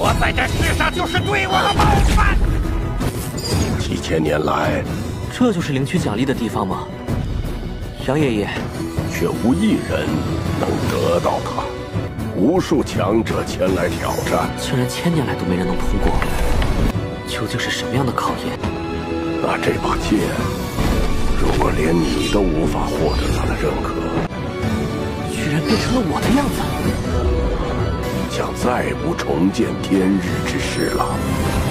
我在这世上就是对我的冒犯。 几千年来， 这就是领取奖励的地方吗？杨爷爷， 却无一人能得到它。无数强者前来挑战， 竟然1000年来都没人能通过，究竟是什么样的考验？ 那这把剑，如果连你都无法获得它的认可， 居然变成了我的样子， 将再不重见天日之时了。